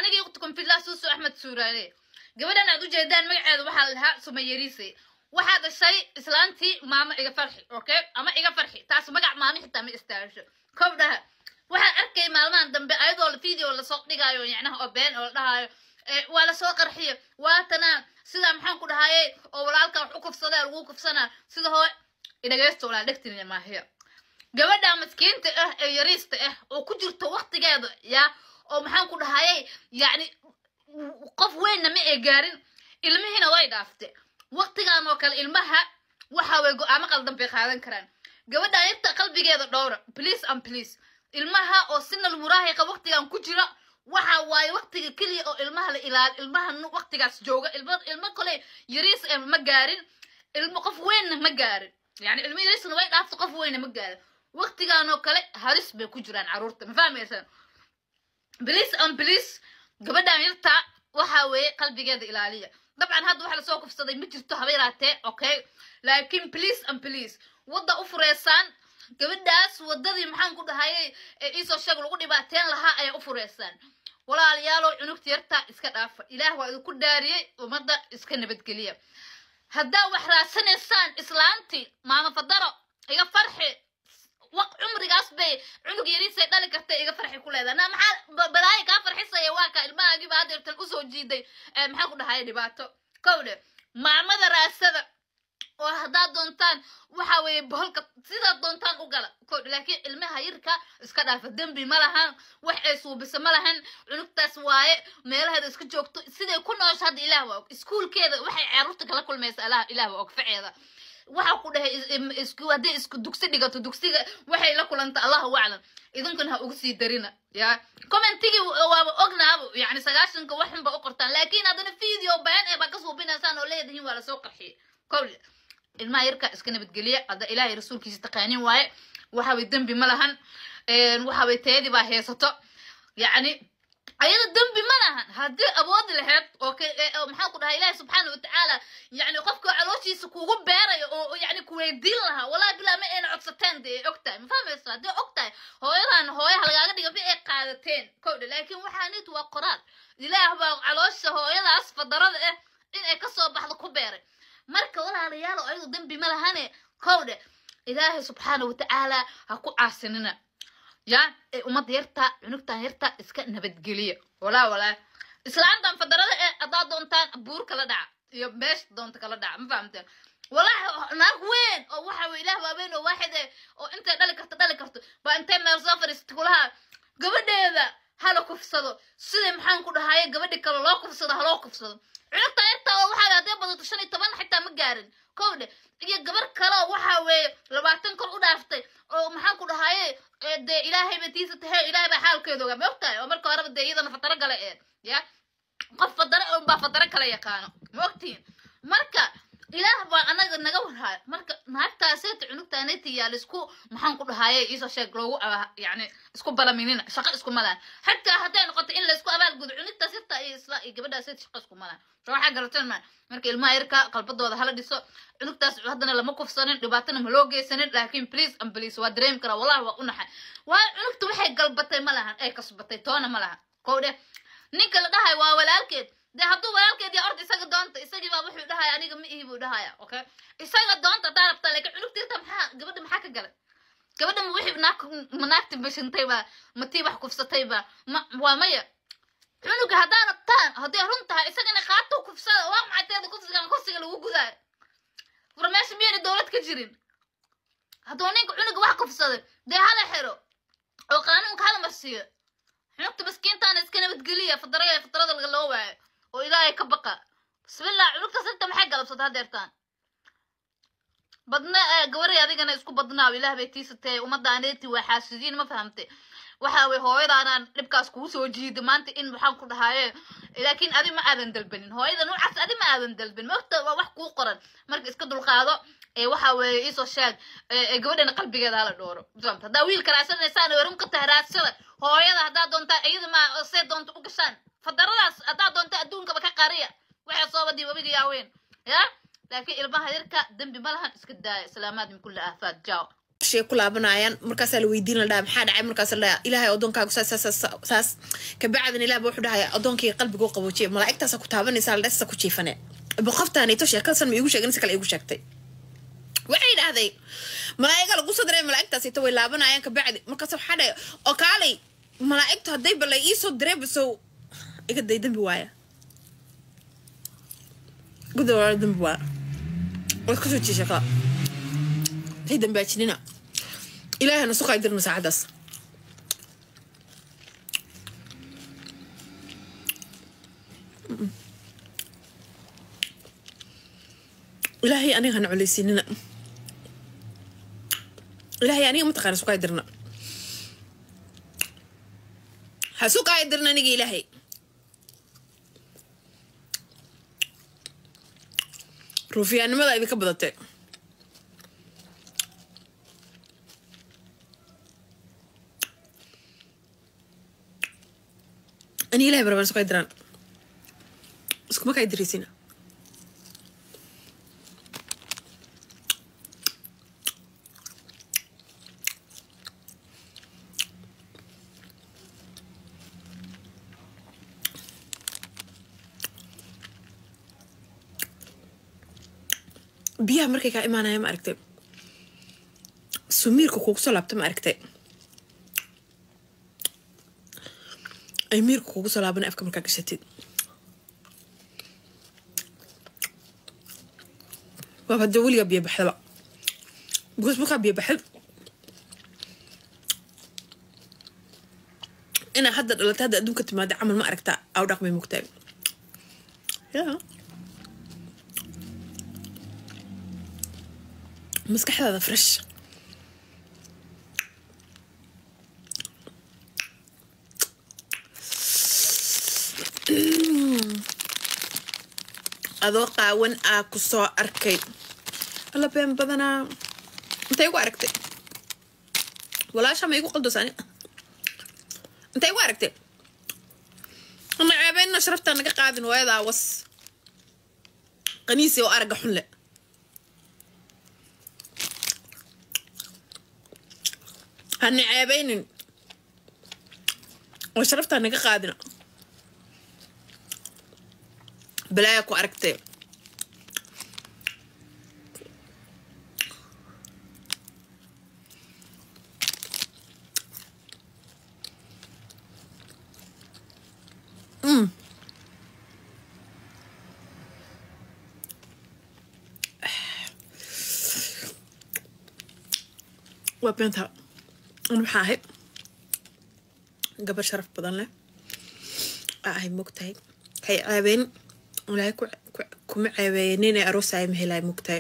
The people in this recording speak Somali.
أنا قلتكم في الله سوسو أحمد سوراني قبل أنا أدو جيدان مقعد وحال لها سميريسي وهذا الشيء إسلامتي ماما إيجا فرحي أوكي أما إيجا فرحي تاسو مقع مامي حتى ما استاهلش كم ده waxaan arkay maalmahan dambe ayadoo la video la soo dhigayo yacnaha oo been oo dhahayo wala soo qarxiyo waatana sida maxaan ku dhahaayay oo walaalka wax u kufsaday lagu kufsanaa sida hoo inagaysto walaal dhigtin ma ahiya gabadha maskiinta ah ee yariista ah oo ku jirto waqtigeeda ya oo maxaan ku dhahaayay yacni qof weyn ma ee gaarin ilmihiina way dhaaftay waqtigan oo kale ilmaha waxa way go'aamo qaldan bay qaadan karaan gabadha inta qalbigeeda dhowra please and please ilmaha oo sinal muraahiqa waqtigan ku jira waxa way waqtiga kaliya oo ilmaha la ilaal ilmaha waqtigaas jooga ilma kale yariis ma gaarin ilmo qof weyn ma gaarin yani ilmo yariis way dhaafto qof weyn ma gaarin waqtigan oo kale halis bay ku jiraan caruurta ma fahmaysan please and please gabadhan yarta waxa way qalbigeeda ilaaliya dabcan hadda waxa la soo kufsaday ma jirto habeeraatee okay laakiin please and please wada u fureysaan gabadhaas wadadii maxaan ku dhahaayay isoo sheeg lagu dhibaateen lahaa ay u fureysaan walaalayaal cunugta yarta iska dhaafa ilaah waa idinku dhaariyay umada iska nabadgeliya haddaa wax raasanaysaan islaanti maama fadaro iga farxi waq umrigaas bay cunug yariisay dhali kartay iga farxi ku leedahay maxaa balaay ka farxisay waa ka ilmahaagi baad yartan u soo jiiday maxaan ku dhahaayay dhibaato kowde maamada raasada oo hadaa doontaan waxa way boholka sida doontaan u gala laakiin ilmaha yarka iska dhaafa dambi ma lahan wax ay suubisa ma lahan cunugtaas waaye meelaheeda iska joogto siday ku noosha hadda ilaah waa iskuulkeeda waxay caruurta kala kulmaysaa ilaah waa ogfaceeda waxa ku dhahay isku dugsi dhigato dugsiga waxay la kulanta Allahu wa'lam idinkuna ha ugu sii darina ya commentiga waa ognaabo yani 9 waxan ba u qortaan laakiin hadana video baan ay ba ka suubinaysan oo leedahay waa la soo qarxiyay kowli ilma yarka iska nabadgeliya hada ilaahay rasuulkiisa taqaanin waaye waxa way dambi ma lahan waxa way teedi ba heesato yani ayada dambi ma lahan hadii awood lahayd oo maxaa ku dhahay ilaahay subhanahu wa ta'ala yani qofka calooshiisa kuugu beerayo oo yani ku weydiin laha walaa bilaa ma ayna codsateen de ogtahay ma fahmaysaa hadii ogtahay hooyadan hooyaha lagaaga dhiga bi ay qaadateen kowda laakiin waxaanit waa qoraal ilaah baa caloosha hooyadaas fadarada ah in ay ka soo baxdo ku beeray marka walaalayaal oo ayadu dambi ma lahane kowda ilaahay subhanahu wa ta'ala ha ku caasinina ya umad yarta cunugtan yarta iska nabadgeliya wala islaantan fadarada adaa doontaan buur kala dhac iyo meesh doonta kala dhac ma fahamteen wallahi naar weyn oo waxa way ilaah waabeen oo waaxid oo inta dhali karto ba intay meel soo fariisto kulaha gabadheeda hala kufsado sida maxaan ku dhahaayay gabadhi kale loo kufsado hala kufsado cunugta yarta oo waxa hadee badato 15 xitaa ma gaarin kowde iyo gabar kale waxa way 20 kor u dhaaftay oo maxaan ku dhahaayay de ilaahay batiisa tahay ilaahay ba xaalkeedo oga moogtahay oo marka hore deeyadana fatara gale ya qof fadara oo ba fatara kale yaqaano moogtiin marka ilaah baa anaga naga warhaay marka naagtaasay cunugtaanay yaal isku maxaan ku dhahaayay isoo sheeg loogu yani isku balaminina shaqo isku malaan hatta haday noqoto in la isku abaal gud cunugtaas xitaa isla gabadhaasay shaqo isku malaan waxa garatan marka ilmaha yarka qalbadooda hala dhiso cunugtaas hadana lama kufsanin dhibaatana ma loo geysanin laakiin please and please waa dream kara wallahi waa unaxay waa cunugtu waxay galbatay ma lahan ay kasbatay toona ma lahan kowde ninka la dhahay waa walaalkeed de hadduu walaalkeed ya ordi isaga doonta isagii baa wuxuu dhahay aniga ma ihi buu dhahaya okay isaga doonta taarabta laakiin cunugtiisa maxaa gabadha maxaa ka galay gabadha ma wixii naagti bashintay ba ma tii wax kufsatay ba waa maya cunuga hadaa rabtaan haddii runtahay isagana qaato kufsada waa maxay teeda kufsiga lagu gudaa warmeesha miyayna dowlad ka jirin hadduu ninka cunuga wax kufsaday dee hala xiro oo qaanuunka hala marsiiyo cunugta maskiintaana iska nabadgeliya fadarada laga loo waayo oo ilaahay ka baqa bismillah cunugta sirta maxay galabsataa deertaan badna gawaray adigana isku badnaa ilaahay bay tiisatay ummadaaneeti waa xaasidiin ma fahamtay waxa way hooyadaan dhibkaas kugu soo jiiday maanta in waxaan ku dhahaayay laakiin adi ma aadan dalbanin hooyada noocaas adi ma aadan dalbin waqti waa wax ku qoran marka iska dulqaado waxa way isoo sheeg gabadhana qalbigeeda la dhooro fahamta hadaa wiil karaasanaysan weerum ka tahraasada hooyada hadaa doonta iyada ma see doonta u gashaan fadaradaas hadaa doonta adduunka ba ka qariya waxa soo wadi wabiga yaaween ya laakiin ilmaha yarka dambi malahan iska daay salaamaad min kulli aafaad jaaw شيء كلها بنايان مركز الويدين لدام حد عام مركز الله إلهي أدونك ساس كبعد إلى بوحدة هاي أدونك قلب جو قبوشي ملاك سكتابني سال لسه كوشي فناء بخفت أنا توشي كسر ميوش أجنس كلا يوش أكتي وعيد هذا ملاك لو قصة دري ملاك تسيتوي لا بنايان كبعد مركز حدا أكالي ملاك تهدي بلا يسو دري بسو إكد يدم بوايا قدر يدم بوايا وكسو تشي شكا هيدم باتشنينا إلهي أنا سوق يدير مساعدة إلهي أنا هنعلي سننا إلهي أنا متقارن سوق يديرنا هسوق يديرنا نيجي إلهي روفي أنا ما لا يبيك بدأت أنا إلهي بربنا سوق يديرنا سوق ما كيدريسينا بيها مركي كا إيمانا ما أركتب سميركو كوكسو لابت ما أركتب أي ميركو كوكسو لابنا أفكا مركا كشتيد بابا الدولي بيا بحل بقى بقول بكا بيا بحل أنا حد ولا تهدأ دون كنت ما عمل ما أركتا أو رقمي مكتب يا مسكح هذا فريش أذوقع وين أكسو أركي الله بين بدنا أنت يقو أركتي ولا شام يقو قلدو ثاني أنت يقو أركتي أنا عيبين شرفت أنك قاعدين ويدا وس قنيسي وأرقى حنلة هني عيبين وشرفت أنك قاعدين بلاك وأركتي وبنتها أنا بحاهي قبل شرف بدن له هاي مكتاي هاي عيبين ولا كم عيبينين أروس عيم هلاي مكتاي